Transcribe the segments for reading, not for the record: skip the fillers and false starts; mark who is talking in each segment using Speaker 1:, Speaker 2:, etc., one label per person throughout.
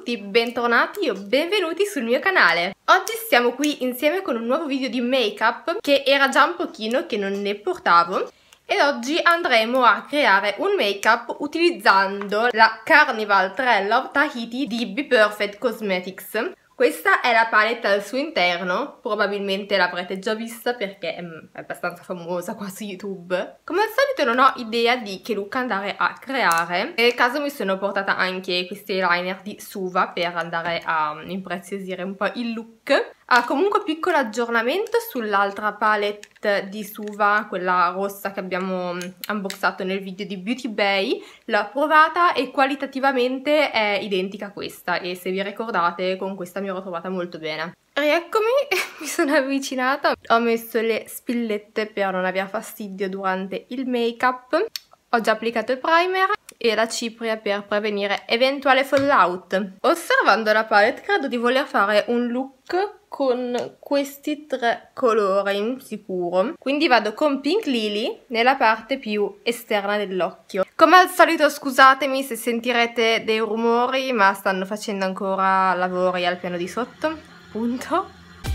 Speaker 1: tutti, bentornati o benvenuti sul mio canale. Oggi siamo qui insieme con un nuovo video di make-up che era già un pochino che non ne portavo e oggi andremo a creare un make-up utilizzando la Carnival 3 Love Tahiti di Be Perfect Cosmetics. Questa è la palette al suo interno, probabilmente l'avrete già vista perché è abbastanza famosa qua su YouTube. Come al solito non ho idea di che look andare a creare, nel caso mi sono portata anche questi eyeliner di Suva per andare a impreziosire un po' il look. Comunque piccolo aggiornamento sull'altra palette di Suva, quella rossa che abbiamo unboxato nel video di Beauty Bay. L'ho provata e qualitativamente è identica a questa e se vi ricordate con questa mi ero trovata molto bene. Rieccomi, mi sono avvicinata, ho messo le spillette per non aver fastidio durante il make-up, ho già applicato il primer e la cipria per prevenire eventuale fallout. Osservando la palette credo di voler fare un look con questi tre colori sicuro, quindi vado con Pink Lily nella parte più esterna dell'occhio. Come al solito scusatemi se sentirete dei rumori, ma stanno facendo ancora lavori al piano di sotto, appunto.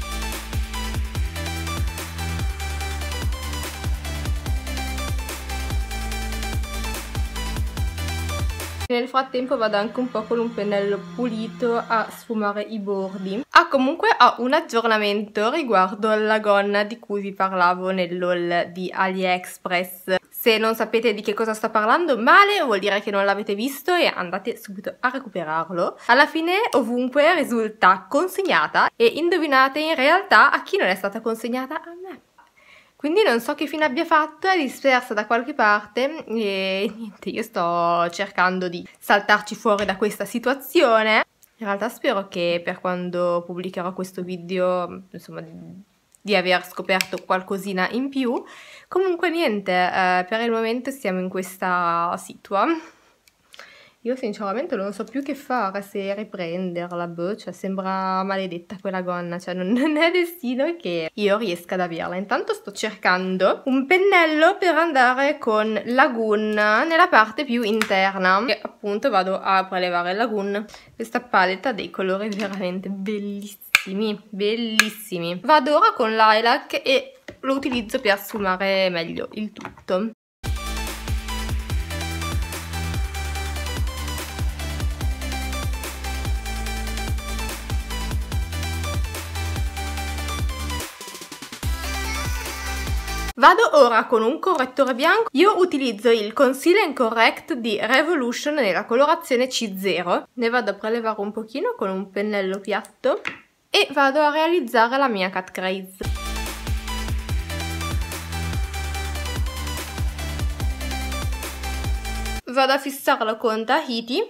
Speaker 1: Nel frattempo vado anche un po' con un pennello pulito a sfumare i bordi. Comunque ho un aggiornamento riguardo alla gonna di cui vi parlavo nell'haul di AliExpress. Se non sapete di che cosa sto parlando male vuol dire che non l'avete visto e andate subito a recuperarlo. Alla fine ovunque risulta consegnata e indovinate in realtà a chi non è stata consegnata? A me. Quindi non so che fine abbia fatto, è dispersa da qualche parte e niente, io sto cercando di saltarci fuori da questa situazione. In realtà spero che per quando pubblicherò questo video, insomma, di aver scoperto qualcosina in più. Comunque niente, per il momento siamo in questa situazione. Io sinceramente non so più che fare, se riprenderla, boh, cioè sembra maledetta quella gonna, cioè non è destino che io riesca ad averla. Intanto sto cercando un pennello per andare con Lagoon nella parte più interna e appunto vado a prelevare il Lagoon. Questa palette ha dei colori veramente bellissimi, bellissimi. Vado ora con Lilac e lo utilizzo per sfumare meglio il tutto. Vado ora con un correttore bianco. Io utilizzo il Conceal and Correct di Revolution nella colorazione C0. Ne vado a prelevare un pochino con un pennello piatto e vado a realizzare la mia cut crease. Vado a fissarlo con Tahiti.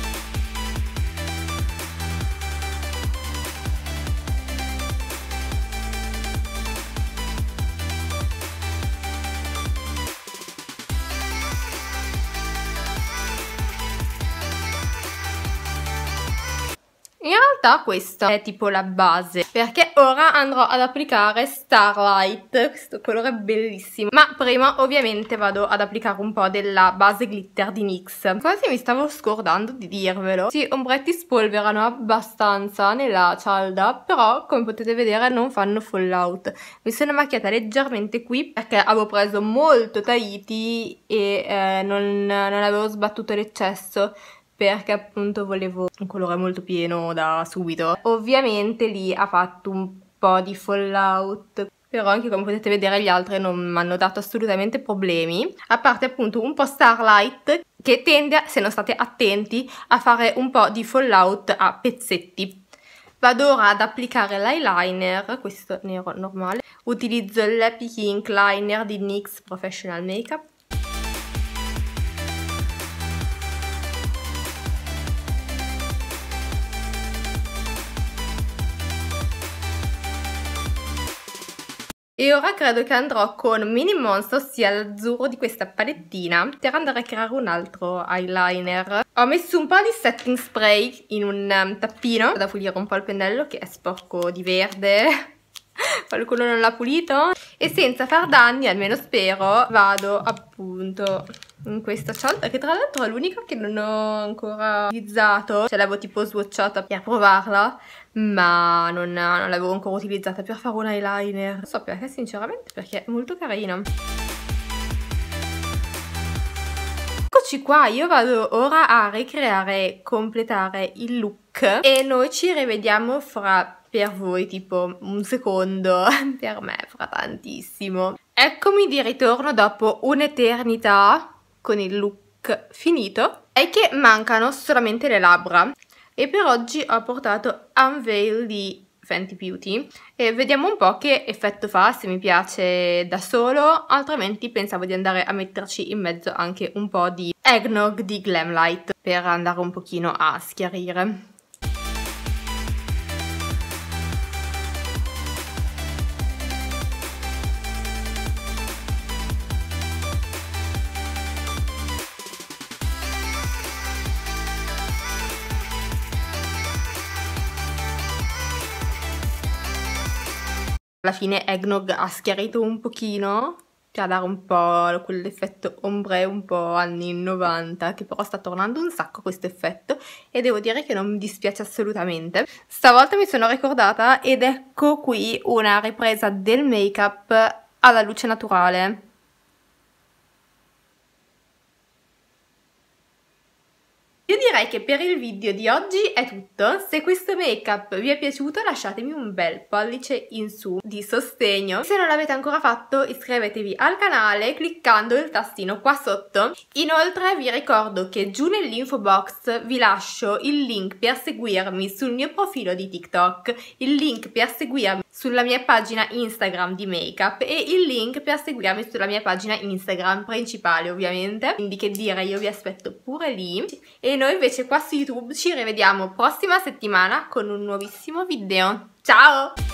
Speaker 1: In realtà questa è tipo la base, perché ora andrò ad applicare Starlight, questo colore bellissimo. Ma prima ovviamente vado ad applicare un po' della base glitter di NYX. Quasi mi stavo scordando di dirvelo. Sì, ombretti spolverano abbastanza nella cialda, però come potete vedere non fanno fallout. Mi sono macchiata leggermente qui perché avevo preso molto Tahiti e non avevo sbattuto l'eccesso, perché appunto volevo un colore molto pieno da subito. Ovviamente lì ha fatto un po' di fallout, però anche come potete vedere gli altri non mi hanno dato assolutamente problemi, a parte appunto un po' Starlight che tende, se non state attenti, a fare un po' di fallout a pezzetti. Vado ora ad applicare l'eyeliner, questo nero normale, utilizzo l'Epic Ink Liner di NYX Professional Makeup. E ora credo che andrò con Mini Monster, ossia l'azzurro di questa palettina, per andare a creare un altro eyeliner. Ho messo un po' di setting spray in un tappino, da pulire un po' il pennello che è sporco di verde. Qualcuno non l'ha pulito? E senza far danni, almeno spero, vado appunto in questa cialda, che tra l'altro è l'unica che non ho ancora utilizzato, cioè l'avevo tipo swatchata per provarla, ma non l'avevo ancora utilizzata per fare un eyeliner. Non so perché, sinceramente, perché è molto carina. Eccoci qua, io vado ora a ricreare, completare il look e noi ci rivediamo fra, per voi tipo un secondo, per me fra tantissimo. Eccomi di ritorno dopo un'eternità con il look finito. È che mancano solamente le labbra e per oggi ho portato Unveil di Fenty Beauty e vediamo un po' che effetto fa, se mi piace da solo, altrimenti pensavo di andare a metterci in mezzo anche un po' di Eggnog di Glamlite per andare un pochino a schiarire. Alla fine Eggnog ha schiarito un pochino per dare un po' quell'effetto ombre un po' anni 90, che però sta tornando un sacco questo effetto e devo dire che non mi dispiace assolutamente. Stavolta mi sono ricordata ed ecco qui una ripresa del make-up alla luce naturale. Io direi che per il video di oggi è tutto. Se questo make-up vi è piaciuto lasciatemi un bel pollice in su di sostegno. Se non l'avete ancora fatto iscrivetevi al canale cliccando il tastino qua sotto. Inoltre vi ricordo che giù nell'info box vi lascio il link per seguirmi sul mio profilo di TikTok, il link per seguirmi sulla mia pagina Instagram di make-up e il link per seguirmi sulla mia pagina Instagram principale ovviamente. Quindi che dire, io vi aspetto pure lì. E noi invece qua su YouTube ci rivediamo prossima settimana con un nuovissimo video. Ciao!